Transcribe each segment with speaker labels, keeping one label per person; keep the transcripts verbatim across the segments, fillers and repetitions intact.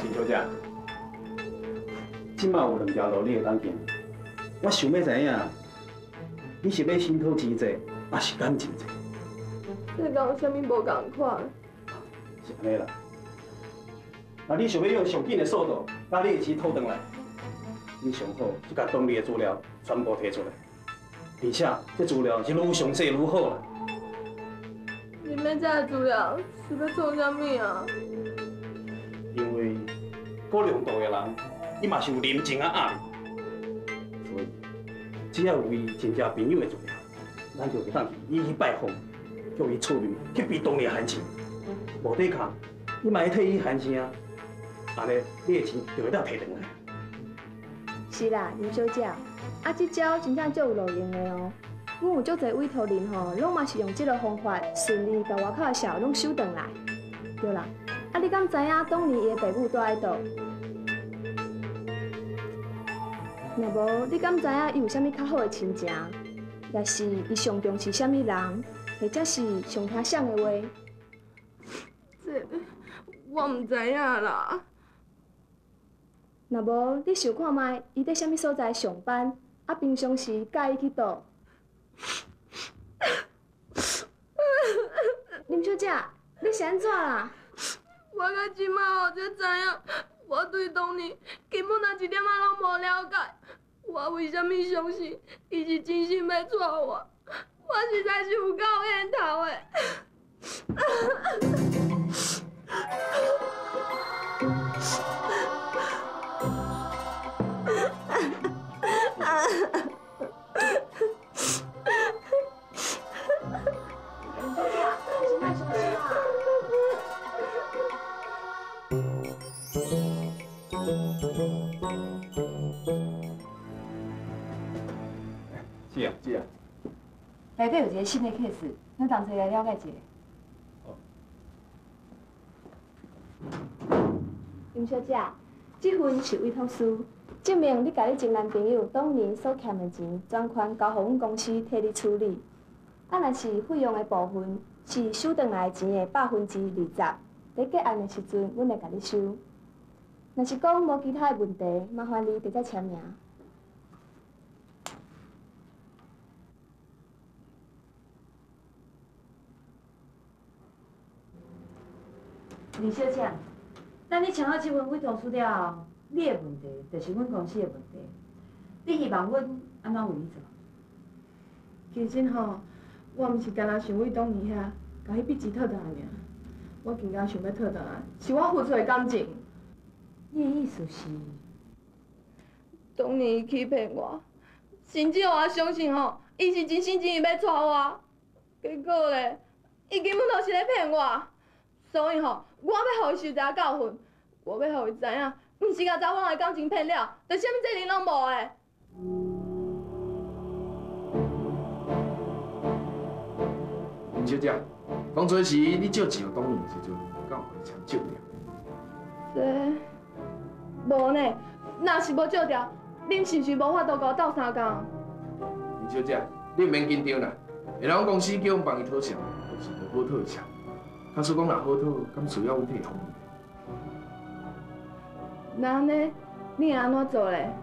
Speaker 1: 陈小姐，即摆有两条路你会当行，我想要知影，你是要心讨钱济，还是感情济？
Speaker 2: 这跟有啥物无共款？
Speaker 1: 是安尼啦。那你想要用上紧的速度，把你的钱讨回来，你上好就把东丽的资料全部摕出来，而且这资料是愈详细愈好啦。
Speaker 2: 你们这的资料是要做啥物啊？
Speaker 1: 因为高亮度的人，伊嘛是有人情啊压力，所以只要有伊真正朋友的资料，咱就会当去一一拜访，叫伊出面去逼东丽寒情。无底卡，你嘛要替伊寒声啊，安尼你的钱就会当摕回来。
Speaker 3: 是啦，林小姐，啊，这招真正足有路用的哦。阮有足侪委托人吼，拢嘛是用这个方法顺利把外口的小拢收回来。对啦，啊，你敢知影当年伊的爸母住喺倒？若无，你敢知影伊有啥物较好的亲情？也是伊上重视啥物人，或者是上听谁的话？
Speaker 2: 这我唔知影啦。
Speaker 3: 若无，你想看卖伊伫啥物所在上班？啊，平常时介意去倒？林小姐，你是安怎啦？
Speaker 2: 我到即摆后才知影，我对当年根本也一点仔拢无了解。我为虾米相信伊是真心要娶我？我实在是有够冤头的。
Speaker 1: 是啊，是啊。
Speaker 4: 内底有一个新的 case， 咱同齐来了解一下。
Speaker 1: 哦。
Speaker 3: 林小姐，这份是委托书，证明你家你前男朋友当年所欠的钱，全权交予阮公司替你处理。啊，若是费用的部分，是收回来钱的百分之二十，在结案的时阵，阮会甲你收。若是讲无其他的问题，麻烦你直接签名。
Speaker 4: 林小姐，等你签好这份委托书了后，你的问题就是阮公司的问题。你希望阮安怎为你做？
Speaker 2: 其实吼，我毋是干那想为当年遐，甲迄笔钱讨倒来尔。我更加想要讨倒来，是我付出的感情。
Speaker 4: 你的意思是？
Speaker 2: 当年伊欺骗我，甚至我相信吼，伊是真心真意要娶我，结果咧，伊根本就是咧骗我。所以吼，我要互伊受一个教训，我要互伊知影，毋是甲查某人的感情骗了，就啥物责任拢无的。
Speaker 5: 林小姐，讲做是你借钱互当年的时阵，敢有互伊签借了？
Speaker 2: 这无呢，若是无借条，恁是毋是无法度甲我斗相共？
Speaker 5: 林小姐，你毋免紧张啦，下人公司叫阮帮伊讨偿，就是无好讨的偿。假使讲若好讨，敢需要阮替付？
Speaker 2: 那安尼，你会安怎做咧？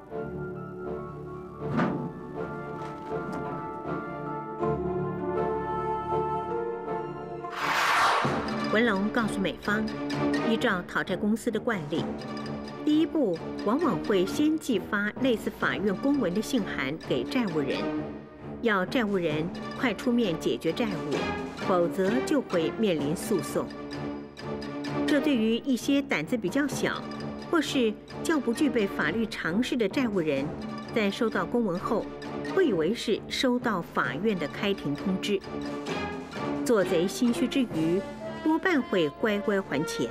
Speaker 6: 文龙告诉美方，依照讨债公司的惯例，第一步往往会先寄发类似法院公文的信函给债务人，要债务人快出面解决债务，否则就会面临诉讼。这对于一些胆子比较小，或是较不具备法律常识的债务人，在收到公文后，会以为是收到法院的开庭通知，做贼心虚之余，多半会乖乖还钱。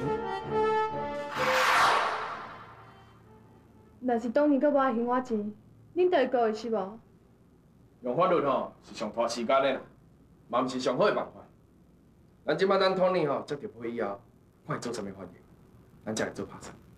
Speaker 2: 若是当年阁无爱还我钱，恁就会告伊是无？
Speaker 5: 用法律吼是上拖时间的啦，嘛毋是上好的办法。咱即摆等托尼吼接到会以后，看伊做啥物反应，咱才会做拍算。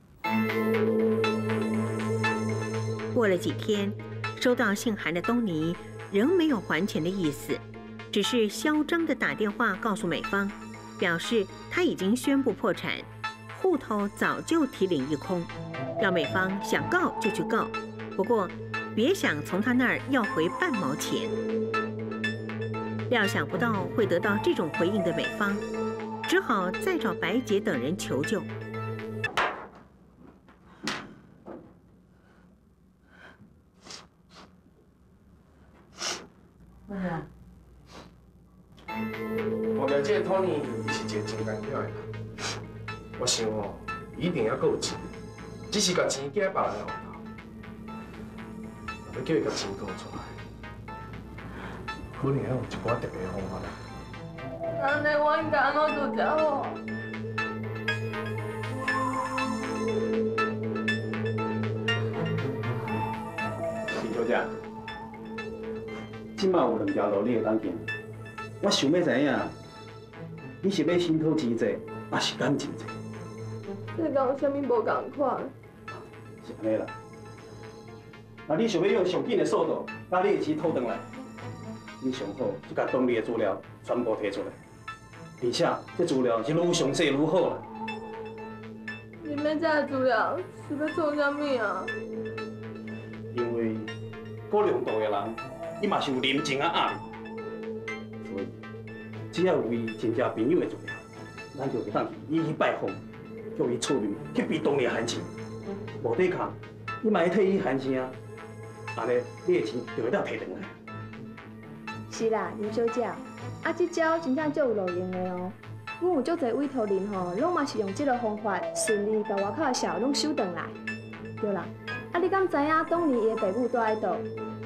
Speaker 6: 过了几天，收到信函的东尼仍没有还钱的意思，只是嚣张地打电话告诉美方，表示他已经宣布破产， 户头早就提领一空，要美方想告就去告，不过别想从他那儿要回半毛钱。料想不到会得到这种回应的美方，只好再找白姐等人求救。
Speaker 5: 我了解托尼是一个真干巧的人，我想哦，一定要够有钱，只是把钱寄在别人后头，要叫伊把钱吐出来，可能还有一寡特别的方法。
Speaker 2: 安尼我应该安怎做才好？
Speaker 1: 李小姐，即马有两条路你会当行，我想要知影，你是要心头钱济，还是感情济？
Speaker 2: 这跟有啥物无共款？
Speaker 1: 是安尼啦。那你想要用上紧的速度，把你的钱讨回来，你上好就把当你的资料全部摕出来，而且这资料是愈详细愈好啦。
Speaker 2: 你们这资料是要做啥物啊？
Speaker 1: 因为高亮度的人，伊嘛是有人情啊压力，所以只要有伊真正朋友的资料，咱就会当去一一拜访，叫伊出面去逼当年的寒情。无抵抗，你嘛要替伊寒声，安尼你的钱就会当摕回来。
Speaker 3: 是啦，林小姐，啊，这招真正足有路用的哦。阮有足侪委托人吼，拢嘛是用这个方法顺利把外口的小拢收回来。对啦，啊，你敢知影当年伊的爸母住喺倒？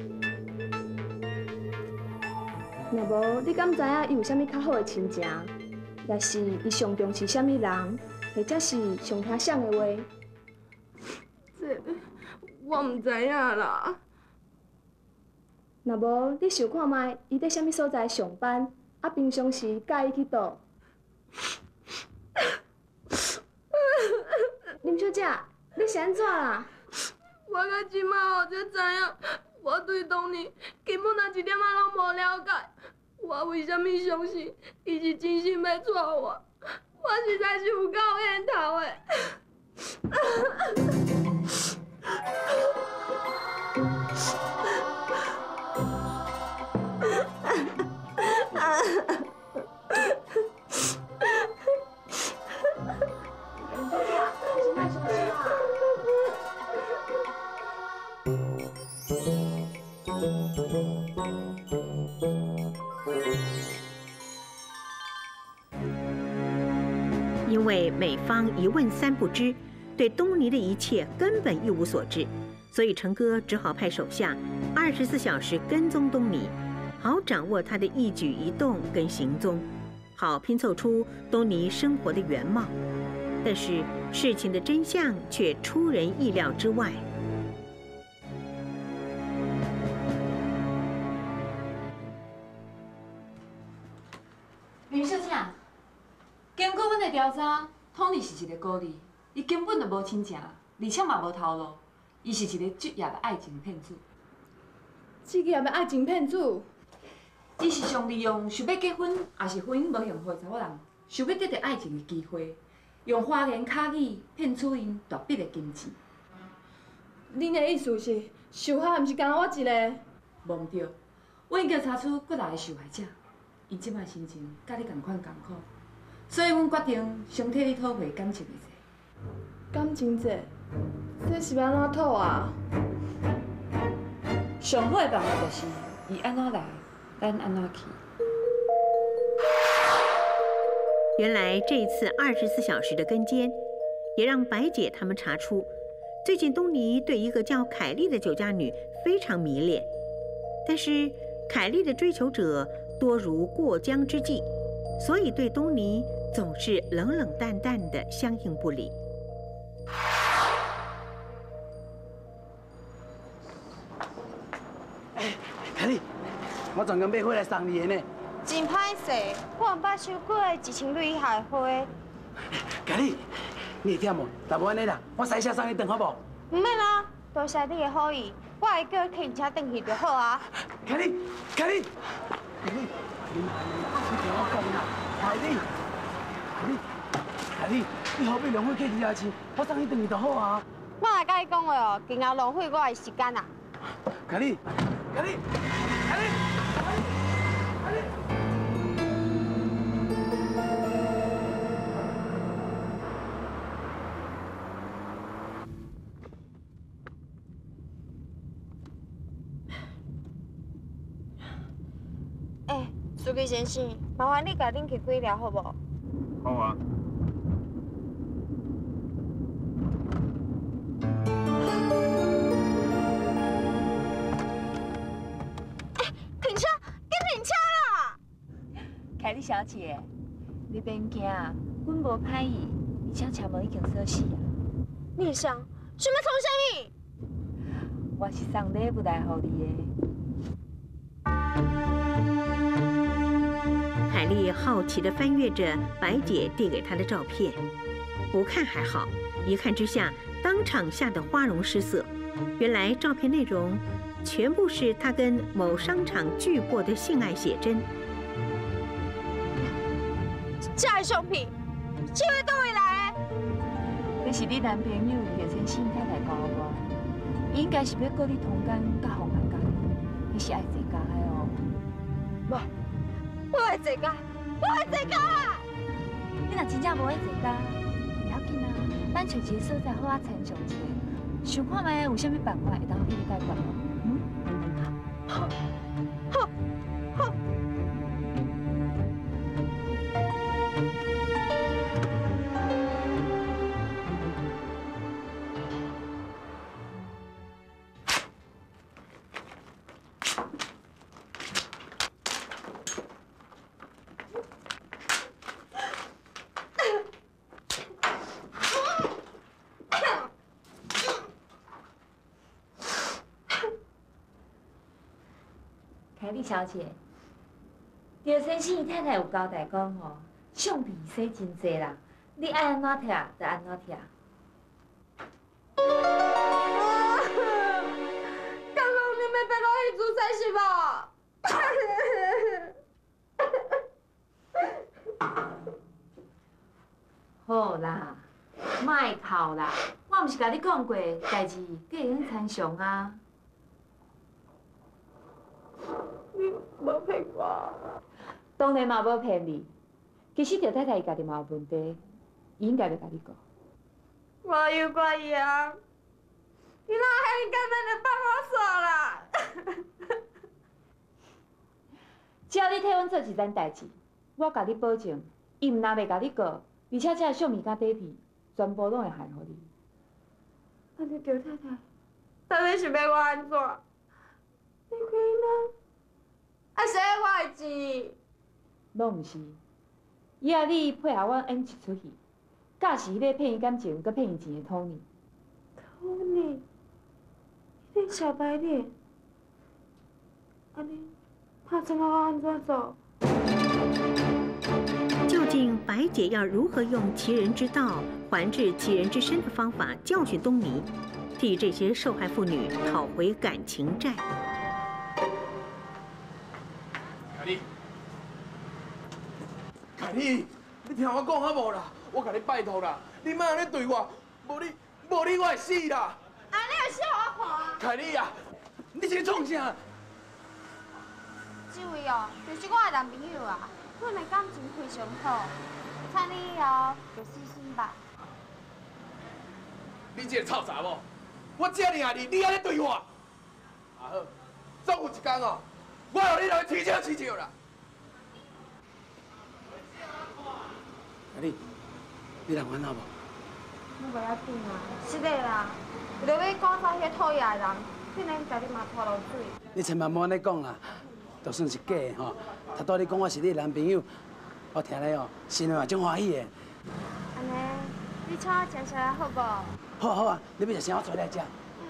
Speaker 3: 若无，你敢知影伊有啥物较好的亲情？也是伊上重视啥物人，或者是上听谁的话？
Speaker 2: 这我唔知影啦。
Speaker 3: 若无，你想看卖伊在啥物所在上班？啊，平常时甲伊去倒？林小姐，你是安怎啦？
Speaker 2: 我到即摆后才知影，我对当年根本连一点仔拢无了解。我为虾米相信伊是真心要娶我？我实在是有够冤头的。
Speaker 6: 因为美方一问三不知，对东尼的一切根本一无所知，所以成哥只好派手下二十四小时跟踪东尼，好掌握他的一举一动跟行踪，好拼凑出东尼生活的原貌。但是事情的真相却出人意料之外。
Speaker 4: 林小姐，经过阮的调查，托尼是一个孤儿，伊根本就无亲情，而且嘛无头路，伊是一个职业的爱情骗子。
Speaker 2: 职业的爱情骗子，
Speaker 4: 伊是想利用想要结婚，也是婚姻无幸福的查某人，想要得到爱情的机会，用花言巧语骗取因大笔的金钱。
Speaker 2: 恁的意思是，受害毋是干我一个？
Speaker 4: 无毋对，阮已经查出骨力的受害者，伊即摆心情甲你同款艰苦，所以阮决定先替你讨回感情的债。
Speaker 2: 感情债，这是要安怎讨啊？
Speaker 4: 上好的办法就是伊安怎来，咱安怎去。
Speaker 6: 原来这一次二十四小时的跟监，也让白姐他们查出，最近东尼对一个叫凯莉的酒家女非常迷恋，但是凯莉的追求者多如过江之鲫，所以对东尼总是冷冷淡淡的相应不理。
Speaker 7: 哎，凯莉，我专工买花来送你的呢。
Speaker 8: 真歹势，我毋捌收过一千蕊海花。
Speaker 7: 凯莉，你会忝无？若无安尼啦，我驶车送你转好无？
Speaker 8: 唔免啦，多谢你的好意，我会叫停车转去就好啊。
Speaker 7: 凯莉，凯莉，凯莉，你听我讲啦，凯莉，凯莉，凯凯莉，你何必浪费去遐钱？我送你回去就好啊。
Speaker 8: 我来甲你讲话哦，更加浪费我的时间啊！
Speaker 7: 凯莉，凯莉，凯莉，凯莉。
Speaker 8: 哎，书记先生，麻烦你家恁去几条好无？
Speaker 1: 好啊。
Speaker 8: 停车，紧停车啦！
Speaker 4: 凯莉小姐，你别惊，阮无歹意，而且车门已经锁死啊。
Speaker 8: 你想，想要创啥物？
Speaker 4: 我是送礼物来互你的。
Speaker 6: 凯莉好奇地翻阅着白姐递给她的照片，不看还好，一看之下，当场吓得花容失色。原来照片内容全部是她跟某商场巨擘的性爱写真。
Speaker 8: 这个相片，这位倒位来的？
Speaker 4: 这是你男朋友廖先生太太教我，伊应该是要告你通奸甲妨害家庭，你是爱坐家的哦。
Speaker 8: 无。 我会坐家，我会坐家啊！
Speaker 4: 你若真正无爱坐家，不要紧啊，咱找一个所在好啊，参详一下，想看卖有啥物办法会当替你解决哦。嗯，好，
Speaker 8: 好，好。
Speaker 4: 凯莉小姐，廖先生伊太太有交代讲吼，相片洗真济啦，你爱安怎摕就安怎摕。
Speaker 2: 刚刚你们被我去做菜是吧？
Speaker 4: 好啦，莫哭啦，我毋是甲你讲过，代志计用参详啊。
Speaker 2: 你无骗我，
Speaker 4: 当然嘛无骗你。其实赵太太伊家己嘛有问题，伊应该要甲你讲。
Speaker 2: 我有怪伊啊！你哪还简单的放我耍啦？
Speaker 4: 只要你替阮做一件代志，我甲你保证，伊毋但袂甲你告，而且这个相片甲底片全部拢会还互你。
Speaker 2: 安尼赵太太，到底是要我安怎？你看呢？ 啊，谁我的钱？
Speaker 4: 拢毋是，以后你配合我演一出戏，假是迄个骗伊感情、佮骗伊钱的托尼。
Speaker 2: 托尼，你小白脸，安尼，他怎么我安怎做？
Speaker 6: 究竟白姐要如何用其人之道还治其人之身的方法教训东尼，替这些受害妇女讨回感情债？
Speaker 5: 凯莉，凯莉，你听我讲好无啦？我甲你拜托啦，你莫安尼对我，无你，无你我会死啦！
Speaker 8: 啊，你有死互我看啊！
Speaker 5: 凯莉啊，你这个创啥？
Speaker 8: 这位哦，就是我的男朋友啊，阮的感情非常好，请你以后就死心吧。
Speaker 5: 你这个臭查某，我这么爱你，你安尼对我？啊好，总有一天哦。 我让你来踢笑踢笑啦！
Speaker 7: 凯莉，你人烦恼无？
Speaker 8: 我袂要紧啊，是的啦，为着要赶走迄讨厌的人，竟然家己嘛拖落水。
Speaker 7: 你千万莫安尼讲啦，就算是假的吼，他倒你讲我是你的男朋友，我听咧哦，心里嘛真欢喜的。
Speaker 8: 安尼，你请我食啥好无？
Speaker 7: 好好啊，你要食啥我做来食。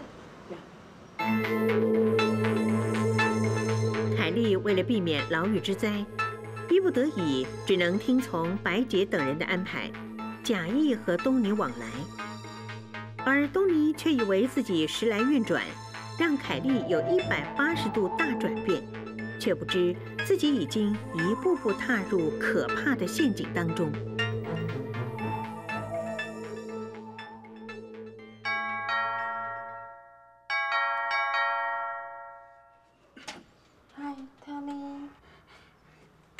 Speaker 6: 凯莉为了避免牢狱之灾，逼不得已只能听从白姐等人的安排，假意和东尼往来。而东尼却以为自己时来运转，让凯莉有一百八十度大转变，却不知自己已经一步步踏入可怕的陷阱当中。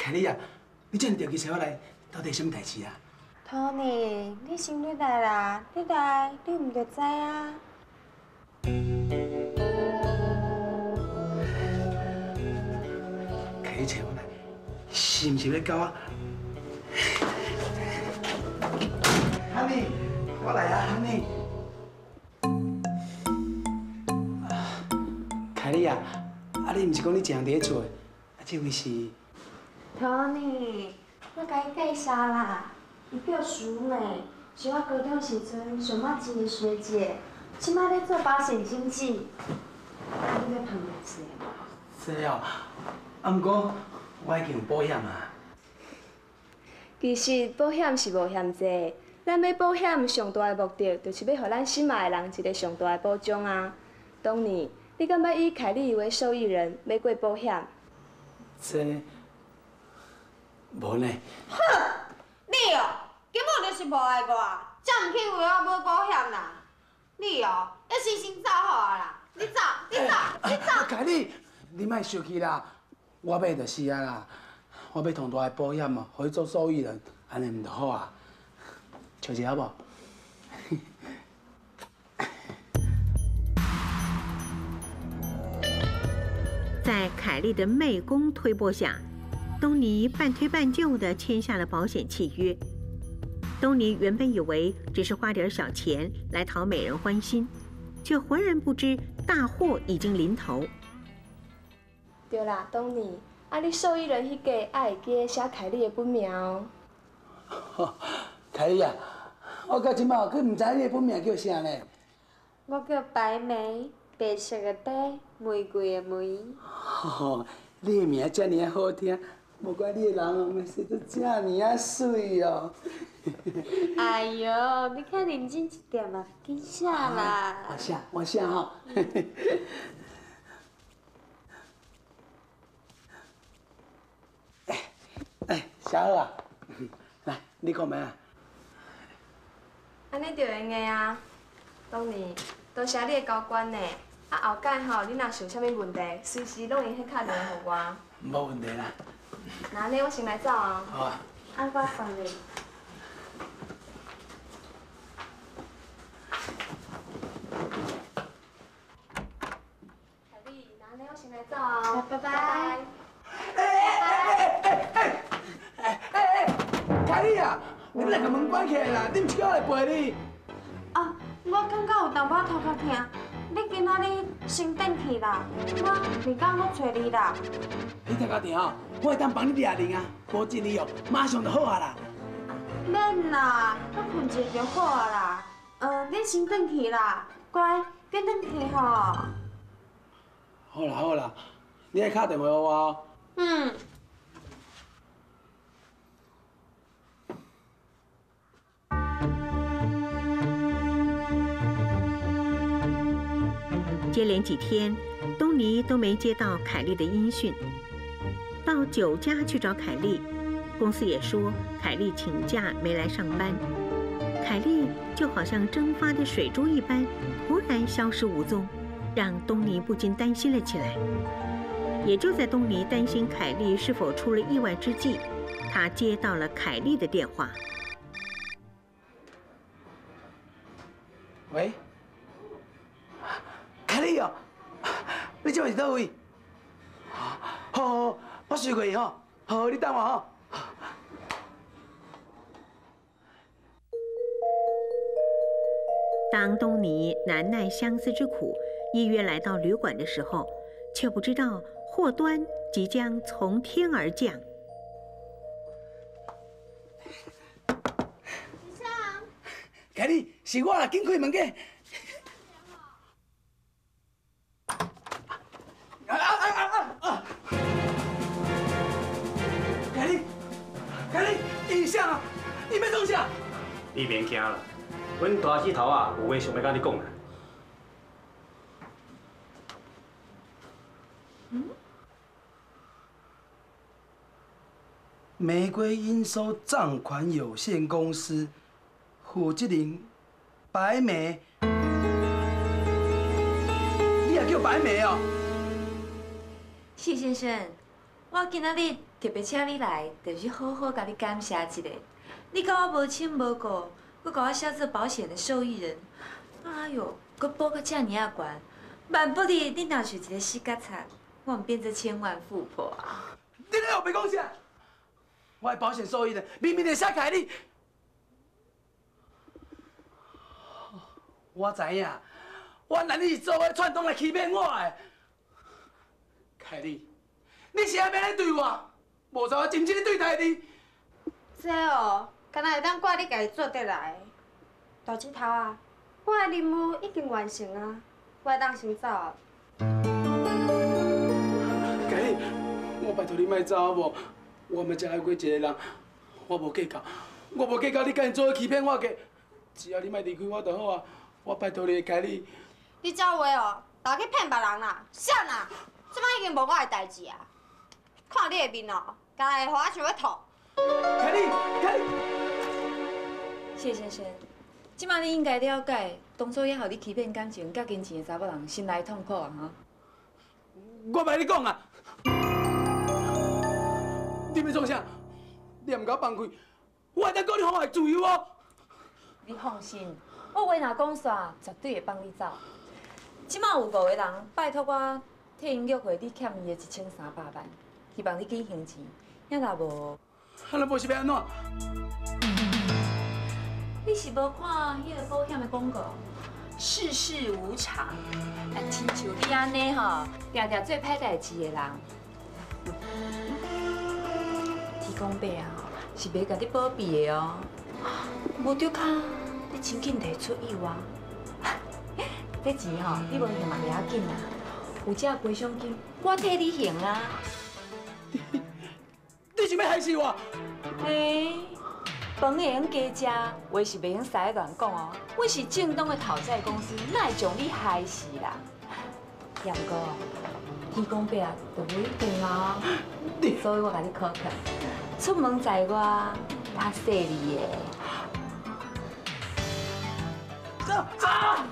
Speaker 7: 凯莉啊，你这样着急找我来，到底什么代志啊？
Speaker 8: 托尼，你先入来啦，你来，你唔着知啊？
Speaker 7: 凯莉找我来，是唔是要搞我？汉尼，我来啊，汉尼。凯莉啊，啊你唔是讲你常伫咧厝的，啊这位是？
Speaker 8: 托尼，我甲你介绍啦，伊叫淑美，是我高中时阵上捌钱的学姐，即摆咧做保险经纪。你要旁边一个？
Speaker 7: 是哦，啊毋过我已经有保险啊。
Speaker 3: 其实保险是无险济，咱买保险上大的目的，就是要互咱心爱的人一个上大的保障啊。当年，你敢要以凯莉为受益人买过保险？
Speaker 7: 这无呢。
Speaker 8: 哼，你哦，根本就是无爱我，才唔去为我买保险啦。你哦，要死心走好啊啦！你走，你走，你走。
Speaker 7: 凯莉，你莫生气啦，我买就是啊啦，我要同大的保险哦，互伊做受益人，安尼唔就好啊？笑一下无？
Speaker 6: 在凯莉的媚公推波下，东尼半推半就地签下了保险契约。东尼原本以为只是花点小钱来讨美人欢心，却浑然不知大祸已经临头。
Speaker 3: 对啦，当年啊，你受益人迄个还会记写凯莉的本名哦。
Speaker 7: 凯莉啊，我到即摆佫唔知你的本名叫啥呢？
Speaker 8: 我叫白梅，白色的白，玫瑰的玫。
Speaker 7: 哦，你的名遮尔啊好听，无怪你的人哦，咪生得遮尔啊水哦。
Speaker 8: 哎呦，你较认真一点嘛，紧写啦。
Speaker 7: 我写，我写吼。哎，哎，写好啊。来，你看咩啊？
Speaker 3: 安尼就用个啊，当年多谢你的交关呢。啊，后摆吼，你若是有啥物问题，随时拢会去打电话互我。
Speaker 7: 无问题啦。
Speaker 3: 那安尼我先来走啊。
Speaker 7: 好啊。
Speaker 8: 啊，我放你。
Speaker 3: 凯莉，那安尼我先来走啊。
Speaker 8: 拜拜。
Speaker 7: 哎哎哎哎哎哎哎哎！凯莉啊，你来甲门关起来啦，你毋是叫我来陪你？
Speaker 8: 啊，我感觉有淡薄头壳痛，你今仔日先转去啦，我下工我找你啦。
Speaker 7: 你听到电吼，我会当帮你抓人啊，保证你哦，马上就好啊啦。
Speaker 8: 免啦，我困一下就好啊啦。呃，你先转去啦，乖，别转去吼。
Speaker 7: 好啦好啦，你来打电话给我哦。
Speaker 8: 嗯。
Speaker 6: 接连几天，东尼都没接到凯莉的音讯。到酒家去找凯莉，公司也说凯莉请假没来上班。凯莉就好像蒸发的水珠一般，突然消失无踪，让东尼不禁担心了起来。也就在东尼担心凯莉是否出了意外之际，他接到了凯莉的电话。
Speaker 7: 喂，凯莉哦，你这是倒位？好，好，好，我随过去吼。好，你等我吼。
Speaker 6: 当东尼难耐相思之苦，依约来到旅馆的时候，却不知道祸端即将从天而降。
Speaker 7: 凯莉，是我啦，紧开门个。啊啊啊啊啊！凯莉，凯莉，影像啊，你要创啥？
Speaker 1: 你免惊啦，阮大指头啊，有话想要甲你讲啦。
Speaker 7: 嗯？玫瑰应收账款有限公司。负责人白梅，你也叫白梅哦？
Speaker 8: 谢先生，我今仔日
Speaker 4: 特别请你来，就是好好甲你感谢一下。你甲我无亲无故，佮甲我写做保险的受益人，哎哟，佮保到遮尔啊悬，万不离你若是一个死角贼，我唔变做千万富婆啊！
Speaker 7: 你咧又别讲啥？我的保险受益人明明就写凯莉，我知影，原来你是做伙串通来欺骗我的。凯莉，你是安要咧对我？无知我真正咧对待你。
Speaker 8: 这哦，敢若会当怪你家己做得来。大指头啊，我的任务已经完成啊，我会当先走啊。
Speaker 7: 凯莉，我拜托你莫走好无？我们只爱过一个人，我无计较，我无计较你甲因做伙欺骗我嘅，只要你莫离开我就好啊！我拜托你，凯莉。
Speaker 8: 你这话哦，拿去骗别人啦，啥啦？即摆已经无我的代志啊！看你的面哦，敢会互我想要吐。
Speaker 7: 凯莉，凯莉。
Speaker 4: 谢先生，即摆你应该了解，当初也互你欺骗感情、甲金钱的查某人，心内痛苦啊！哈。
Speaker 7: 我袂你讲啊！你要做啥？你唔甲我放开，我会当告你妨碍自由哦。
Speaker 4: 你放心，我话若讲煞，绝对会帮你走。即摆有五个人拜托我替因约会，你欠伊的一千三百万，希望你紧还钱。要若无，
Speaker 7: 啊，那无是要安怎？
Speaker 4: 你是无看迄个保险的广告？世事无常，啊，亲像你安尼吼，定定做歹代志的人，天公伯啊，是袂甲你保庇的哦。无着卡，你真紧提出意外。这钱吼，你无还嘛袂要紧啦，有这赔偿金，我替你还啊。
Speaker 7: 你想要害死我？
Speaker 4: 嘿，饭会用加食，话是袂用使乱讲哦。我是正当的讨债公司，哪会将你害死啦？也毋过，天公伯啊，就无一定哦。所以我甲你考考，出门在外，较细腻的。
Speaker 7: 走走！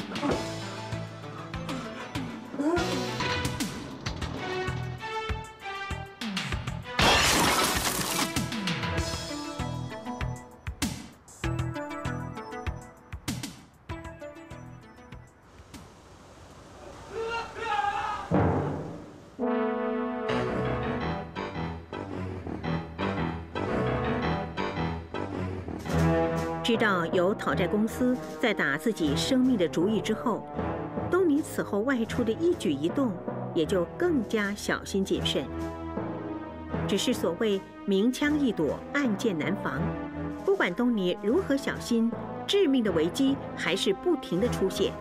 Speaker 6: 知道有讨债公司在打自己生命的主意之后，东尼此后外出的一举一动也就更加小心谨慎。只是所谓明枪易躲，暗箭难防，不管东尼如何小心，致命的危机还是不停地出现。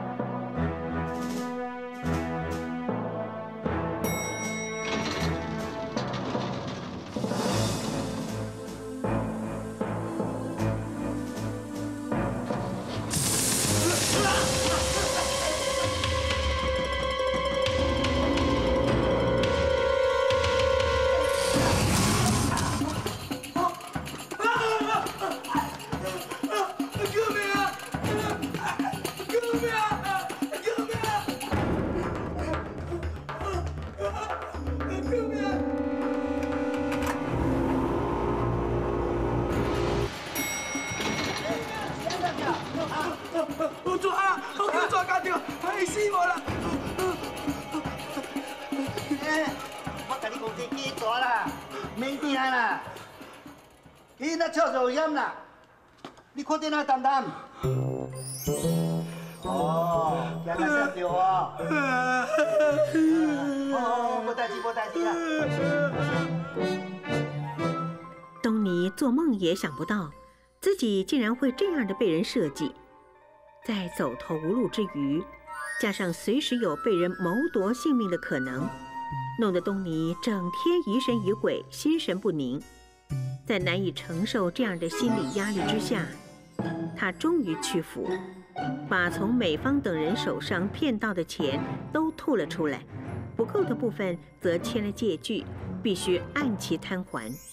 Speaker 6: 有抓啊！我叫抓到着，害死我啦！
Speaker 9: 我甲你讲这假大啦，免惊啦，伊那笑有险啦，你看电脑淡淡。哦，惊到吓着哦。哦，无代志，无代志啦。
Speaker 6: 东尼做梦也想不到，自己竟然会这样的被人设计。在走投无路之余，加上随时有被人谋夺性命的可能，弄得东尼整天疑神疑鬼，心神不宁。在难以承受这样的心理压力之下，他终于屈服，把从美芳等人手上骗到的钱都吐了出来，不够的部分则签了借据，必须按期摊还。